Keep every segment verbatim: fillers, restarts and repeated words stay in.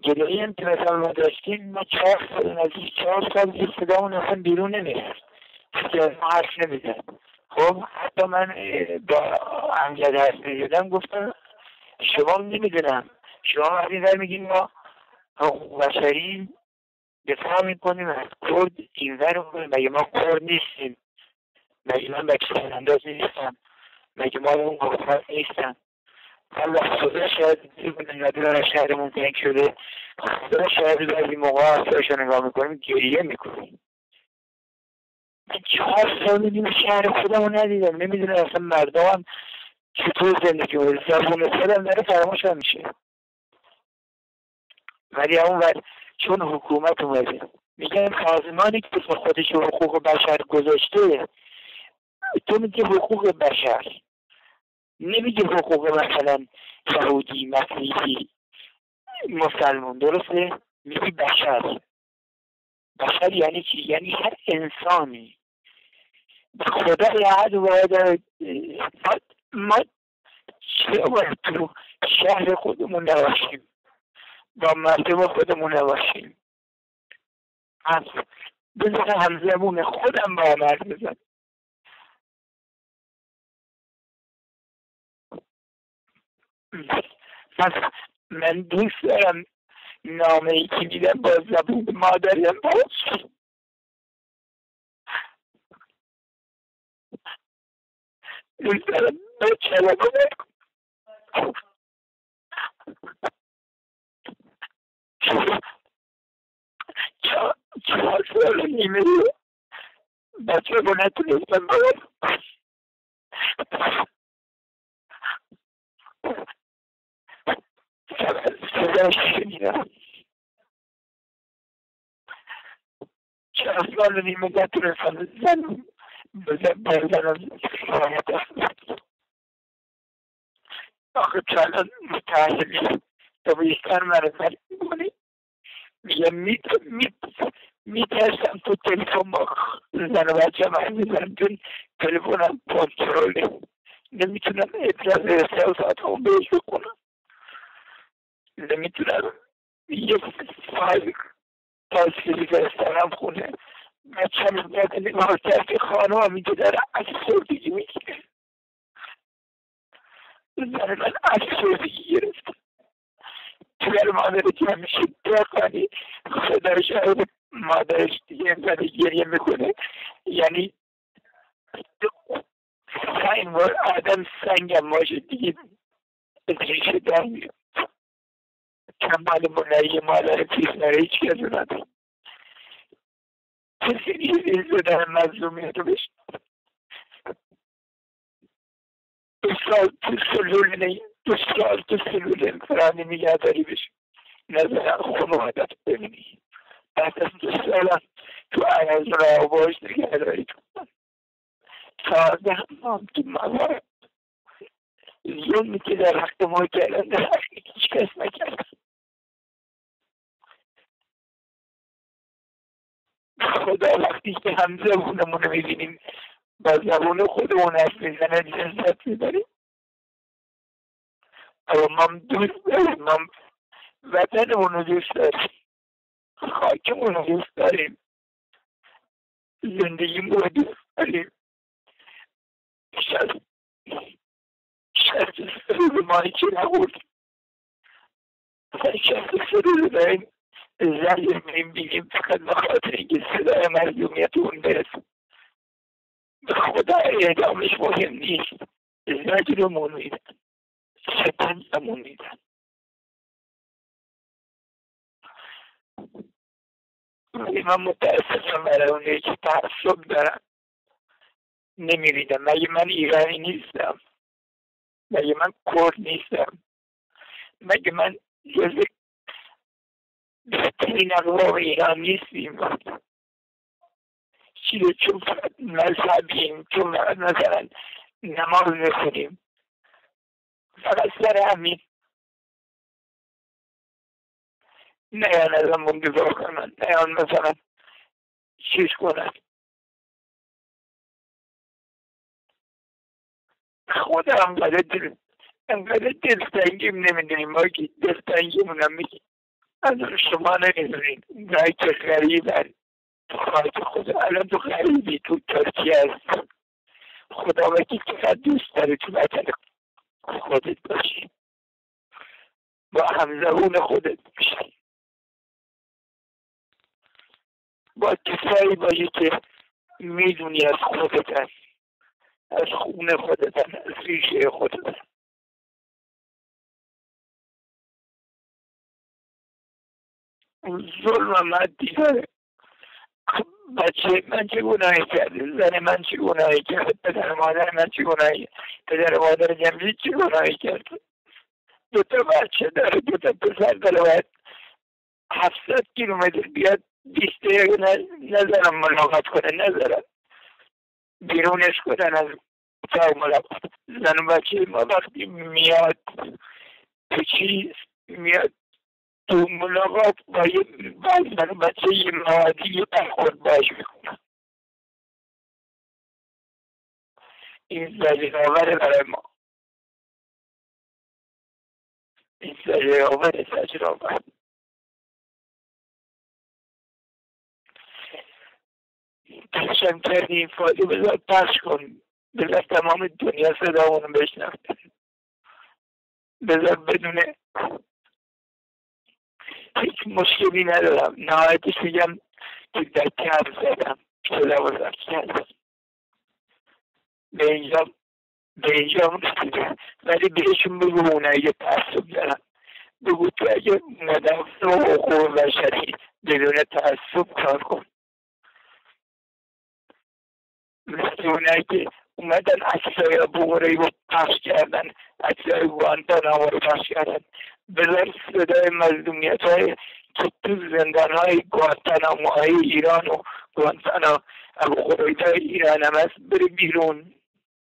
جلویی هم که مثلا ما داشتیم، ما چهار سال نزدیک چهار سال زیر صدامون اصلا بیرون نمیرد، که از ما حرف نمیزد. خب حتی من با امجد حرف میزدم، گفتم شما نمیدونم، شما وقتی در میگیم ما حقوق بشری دفاع میکنیم از کرد این ور رو کنیم، مگه ما کرد نیستیم؟ مگه من بچه انداز نیستم؟ مگه ما اون حکومت نیستم؟ الله خدا شاید ندارن شهرمون تنگ شده، خدا شاید بعضی موقع اصلاش رو نگاه میکنیم گریه میکنیم. من چهار سال نیم شهر خودم رو ندیدم، نمیدونم اصلا مردم هم چطور زندگی کنیم، زبون خودم داره فراموش هم میشه. ولی اون وقت چون حکومت اومده میگن سازمانی که به خودش حقوق بشر گذاشته، تو میگه حقوق بشر، نمیگه حقوق مثلا یهودی، مسیحی، مسلمان، درسته؟ میگه بشر. بشر یعنی چی؟ یعنی هر انسانی. به خدا یاد باید ما, ما چه باید تو شهر خودمون نباشیم، با مردم خودمون نباشیم. از بذاره همزمون خودم با مرد بزن. من, من دوست دارم نامه ای که میدم با زبون مادریم باش. دوست دارم بچه رو بکنم. چهار سال نیمه رو بچه رو نتونستم باید صداش شنیدم. چهار سال نیمه نتونستم زنم بزنم شرایط هست. آخه چندان متحصیلی تا بیشتر مرزل میکنی، میگم میترسم تو تلفن با زن و بچه من میزنم، چون تلفنم کنترله، نمیتونم ابراز احساسات هم بهش بکنم، نمیتونم یه فایل تاثیری فرستنم خونه. بچه هم میگه نگاه کرد خانه هم میگه داره افسردگی میگیره، زن من افسردگی گرفت. پدر مادر که همیشه دقیقی خدا شاید مادرش دیگه اینقدر گریه میکنه، یعنی سنگ بار آدم سنگم باشه دیگه ریشه در میاد. کمال منعی مادر پیش نره هیچ کسی نداره، کسی نیزی زدن مظلومیت رو بشه. دو سال تو سلول نیم دو سال تو سلول انفرانی نگه داری بشه، نظرم خانوادت ببینی بعد از دو سال تو عرض را باش نگه داری کنم. سازده هم تو موارد ظلمی که در حق ما کردن در حق هیچ کس نکردن. خدا وقتی که هم زبونمون رو میبینیم با زبون خودمون حرف میزنه لذت میبریم. اما ما دوست داریم، ما وطنمون رو دوست داریم، خاکمون رو دوست داریم، زندگیمون رو دوست داریم. شاید شاید سرور مایی که نبودیم، شاید سرور داریم زنیم میم بگیم فقط بخاطر اینکه صدای مظلومیت اون برسیم. به خدا اعدامش مهم نیست، زجرمون میدن، شکنجمون میدن. ولی من متاسفم برای اونایی که تعصب دارن نمیریدم. مگه من ایرانی نیستم؟ مگه من کرد نیستم؟ مگه من جزء بهترین اقوام ایران نیستیم؟ چیزه چون مذهبیم، چون مثلا نماز میخونیم، فقط سر همین نیان از همون دفاع کنن، نیان مثلا چیز کنن. خدا انقدر دل انقدر دلتنگیم نمیدونیم ما که دلتنگیمون هم میگیم. از شما نمیدونید اونایی که غریبن تو خاک خدا. الان تو غریبی، تو ترکیه هست. خدا وکیل چقدر دوست داره تو وطن خودت باشی، با همزبون خودت باشی، با کسایی باشی که میدونی از خودت هست، از خون خودت هست، از ریشه خودت هست. ظلم من دیگره. بچه من چه گناهی کرده؟ زن من چه گناهی کرده؟ پدر مادر من چه گناهی؟ پدر مادر جمعی چه گناهی کرده؟ دو تا بچه داره، دو تا پسر داره، باید هفتصد کیلومتر بیاد بیست دقیقه نذارم ملاقات کنه، نذارم بیرونش کنن از اتاق ملاقات. زن و بچه ما وقتی میاد تو چیز میاد تو ملاقات با یه زن و بچه یه موادی یه برخورد باش میکنن. این زجر آوره برای ما، این زجر آوره، زجر آوره. پخشم کردی این فایده بذار پخش کن، بذار تمام دنیا صدامونو بشنوه، بذار بدونه هیچ مشکلی ندارم. نهایتش میگم که در کم زدم، صدا بزرگ کردم، به اینجا به اینجا رسیدم. ولی بهشون بگو اونایی که تعصب دارن، بگو تو اگه مدافع حقوق بشری بدون تعصب کار کن. مثل اونایی که اومدن عکسای بوغرهی رو پخش کردن، عکسای گوانتانامو رو پخش کردن، بذار صدای مظلومیت های که تو زندان های گوانتانامو های ایران و گوانتانامو ابوغریب های ایران هم هست بره بیرون.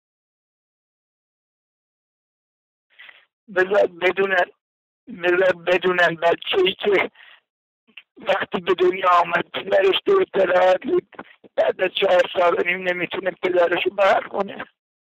بذار بدونن بذار بدونن بچه‌ای که وقتی به دنیا آمد پدرش دو اطلاعات بود، بعد از چهار سال و نیم نمیتونه پدرشو بر کنه.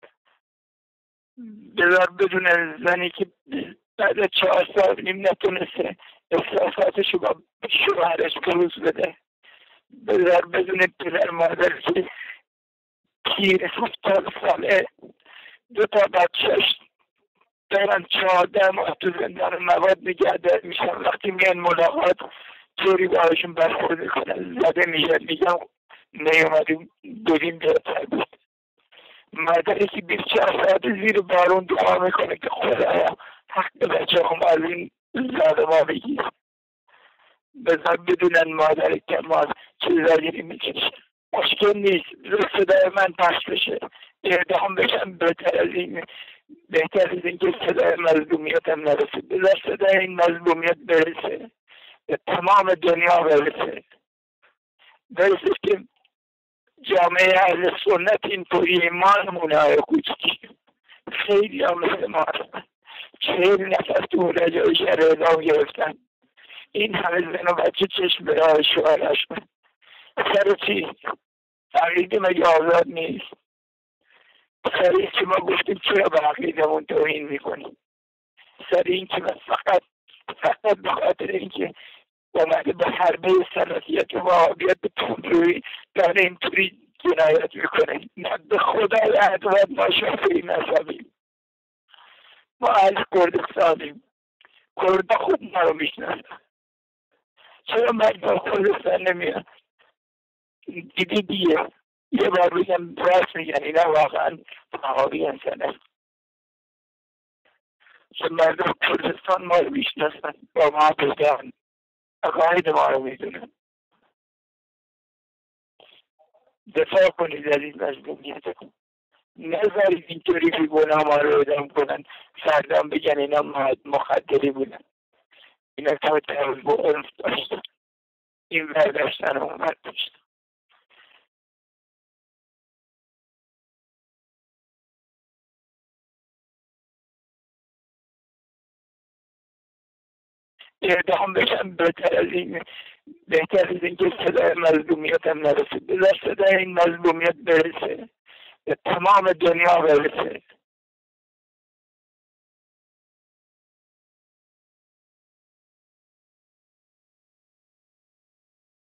بذار بدونن زنی که بعد از چهار سال و نیم نتونسته احساساتشو با شوهرش بروز بده. بذار بدونه پدر مادر که پیر هفتاد ساله دو تا بچهش دارن چهارده ماه تو زندان مواد نگه دار میشن، وقتی میان ملاقات طوری باهاشون برخورد میکنن، زده میشن، میگن نیومدیم بودیم بهتر بود. مادری که بیست چهار ساعت زیر بارون دعا میکنه که خدایا حق بچه هم از این زاده ما بگیر. بذار بدونن مادر که ما چه زجری میکشه. مشکل نیست صدای من پخش بشه، اعدام بشم بهتر از این، بهتر از این که صدای مظلومیت هم نرسه. بذار صدای این مظلومیت برسه، به تمام دنیا برسه، برسه که جامعه اهل سنت اینطوری ایمانمونه های کوچکی خیلی هم مثل ما هستن. چهل نفر تو رجای شهر اعدام گرفتن، این همه زن و بچه چشم به راه شوهرش من. سر چی؟ عقیده مگه آزاد نیست؟ سر این که ما گفتیم چرا به عقیدمون توهین میکنیم؟ سر این که من فقط فقط به خاطر این که اومده به حربه سلفیت و وهابیت به طول داره اینطوری جنایت میکنه. نه به خدا لعنت باید ما شافعی مذهبیم، ما اهل کردستانیم، کردا خود ما رو میشناسن. چرا مردم کردستان نمیان؟ دیدی دیگه یه بار بگم راست میگن اینا واقعا وهابی هستن. چون مردم کردستان ما رو میشناسن، با ما بگن عقاید ما رو میدونن. دفاع کنید از این مظلومیت کن، نذارید اینطوری که گناه ما رو ادام کنن، سردم بگن اینا مخدری بودن، اینا تا طرف با عرف داشتن، این برداشتن و اومد داشتن. اعدام بشن بهتر از این، بهتر از این که صدای مظلومیت هم نرسه. بذار صدای این مظلومیت برسه، به تمام دنیا برسه،